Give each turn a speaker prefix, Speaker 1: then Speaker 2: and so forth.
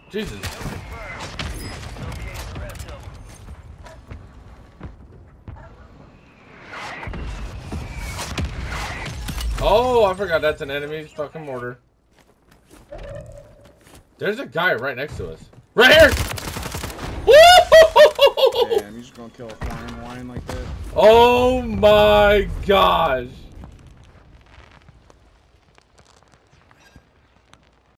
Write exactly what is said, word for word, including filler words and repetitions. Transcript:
Speaker 1: Jesus. Oh, I forgot that's an enemy's fucking mortar. There's a guy right next to us. Right here!
Speaker 2: Damn, you just gonna kill a flying wine like that?
Speaker 1: Oh my gosh.